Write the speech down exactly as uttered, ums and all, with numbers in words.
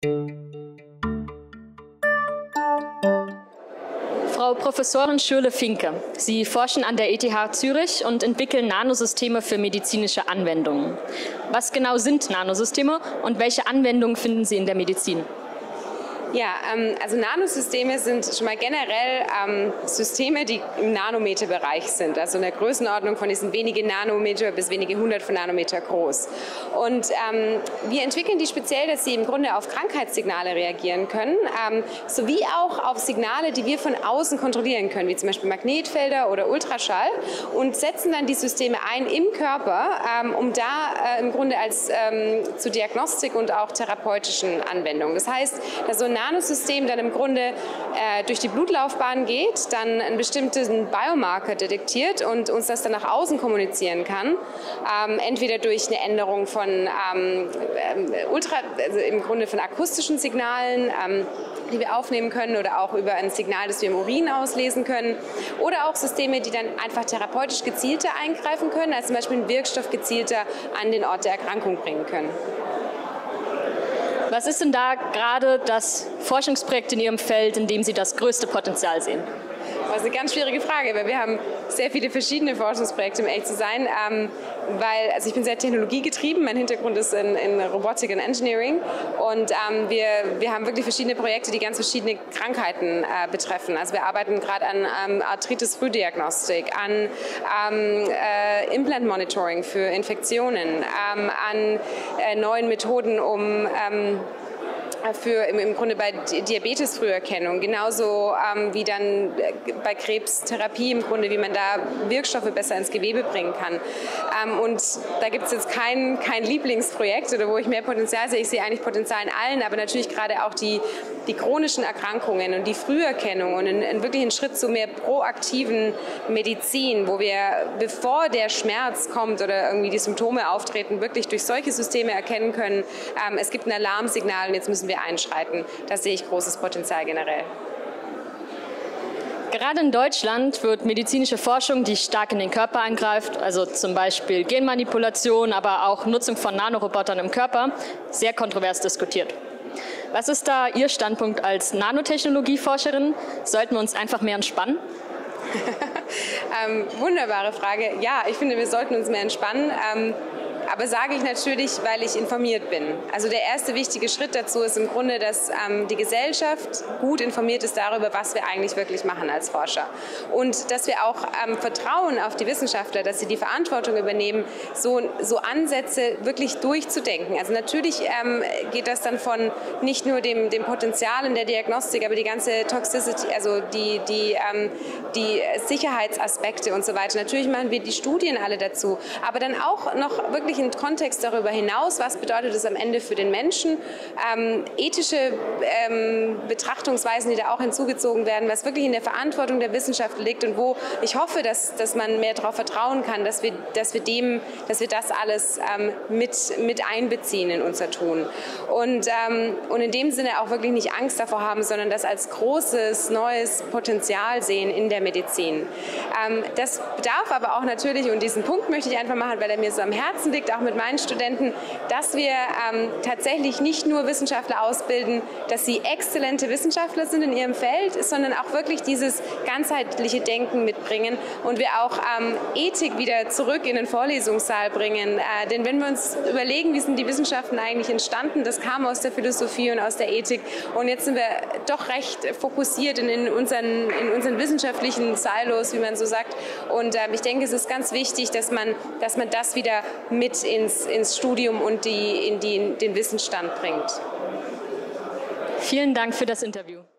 Frau Professorin Schürle-Finke, Sie forschen an der E T H Zürich und entwickeln Nanosysteme für medizinische Anwendungen. Was genau sind Nanosysteme und welche Anwendungen finden Sie in der Medizin? Ja, ähm, also Nanosysteme sind schon mal generell ähm, Systeme, die im Nanometerbereich sind, also in der Größenordnung von diesen wenigen Nanometer bis wenige hundert von Nanometer groß. Und ähm, wir entwickeln die speziell, dass sie im Grunde auf Krankheitssignale reagieren können, ähm, sowie auch auf Signale, die wir von außen kontrollieren können, wie zum Beispiel Magnetfelder oder Ultraschall, und setzen dann die Systeme ein im Körper, ähm, um da äh, im Grunde als ähm, zu Diagnostik und auch therapeutischen Anwendungen. Das heißt, dass so ein Nanosystem dann im Grunde äh, durch die Blutlaufbahn geht, dann einen bestimmten Biomarker detektiert und uns das dann nach außen kommunizieren kann. Ähm, entweder durch eine Änderung von ähm, Ultra, also im Grunde von akustischen Signalen, ähm, die wir aufnehmen können, oder auch über ein Signal, das wir im Urin auslesen können, oder auch Systeme, die dann einfach therapeutisch gezielter eingreifen können, als zum Beispiel einen Wirkstoff gezielter an den Ort der Erkrankung bringen können. Was ist denn da gerade das Forschungsprojekt in Ihrem Feld, in dem Sie das größte Potenzial sehen? Das ist eine ganz schwierige Frage, weil wir haben sehr viele verschiedene Forschungsprojekte, um ehrlich zu sein. Ähm, weil, also ich bin sehr technologiegetrieben, mein Hintergrund ist in, in Robotik und Engineering, und ähm, wir, wir haben wirklich verschiedene Projekte, die ganz verschiedene Krankheiten äh, betreffen. Also wir arbeiten gerade an ähm, Arthritis-Frühdiagnostik, an ähm, äh, Implant-Monitoring für Infektionen, ähm, an äh, neuen Methoden, um ähm, für im, im Grunde bei Diabetes-Früherkennung, genauso ähm, wie dann bei Krebstherapie im Grunde, wie man da Wirkstoffe besser ins Gewebe bringen kann. Ähm, und da gibt es jetzt kein, kein Lieblingsprojekt oder wo ich mehr Potenzial sehe. Ich sehe eigentlich Potenzial in allen, aber natürlich gerade auch die, die chronischen Erkrankungen und die Früherkennung und einen, einen wirklichen Schritt zu mehr proaktiven Medizin, wo wir, bevor der Schmerz kommt oder irgendwie die Symptome auftreten, wirklich durch solche Systeme erkennen können, ähm, es gibt ein Alarmsignal und jetzt müssen wir einschreiten. Da sehe ich großes Potenzial generell. Gerade in Deutschland wird medizinische Forschung, die stark in den Körper eingreift, also zum Beispiel Genmanipulation, aber auch Nutzung von Nanorobotern im Körper, sehr kontrovers diskutiert. Was ist da Ihr Standpunkt als Nanotechnologieforscherin? Sollten wir uns einfach mehr entspannen? ähm, wunderbare Frage. Ja, ich finde, wir sollten uns mehr entspannen. Ähm, Aber sage ich natürlich, weil ich informiert bin. Also der erste wichtige Schritt dazu ist im Grunde, dass ähm, die Gesellschaft gut informiert ist darüber, was wir eigentlich wirklich machen als Forscher. Und dass wir auch ähm, vertrauen auf die Wissenschaftler, dass sie die Verantwortung übernehmen, so, so Ansätze wirklich durchzudenken. Also natürlich ähm, geht das dann von nicht nur dem, dem Potenzial in der Diagnostik, aber die ganze Toxicity, also die, die, ähm, die Sicherheitsaspekte und so weiter. Natürlich machen wir die Studien alle dazu, aber dann auch noch wirklich einen Kontext darüber hinaus, was bedeutet es am Ende für den Menschen, ähm, ethische ähm, Betrachtungsweisen, die da auch hinzugezogen werden, was wirklich in der Verantwortung der Wissenschaft liegt und wo ich hoffe, dass, dass man mehr darauf vertrauen kann, dass wir, dass wir, dem, dass wir das alles ähm, mit, mit einbeziehen in unser Tun. Und, ähm, und in dem Sinne auch wirklich nicht Angst davor haben, sondern das als großes, neues Potenzial sehen in der Medizin. Ähm, das bedarf aber auch natürlich, und diesen Punkt möchte ich einfach machen, weil er mir so am Herzen liegt, auch mit meinen Studenten, dass wir ähm, tatsächlich nicht nur Wissenschaftler ausbilden, dass sie exzellente Wissenschaftler sind in ihrem Feld, sondern auch wirklich dieses ganzheitliche Denken mitbringen und wir auch ähm, Ethik wieder zurück in den Vorlesungssaal bringen. Äh, denn wenn wir uns überlegen, wie sind die Wissenschaften eigentlich entstanden, das kam aus der Philosophie und aus der Ethik, und jetzt sind wir doch recht fokussiert in, in, unseren, in unseren wissenschaftlichen Silos, wie man so sagt. Und äh, ich denke, es ist ganz wichtig, dass man, dass man das wieder mit ins, ins Studium und die, in die, den Wissensstand bringt. Vielen Dank für das Interview.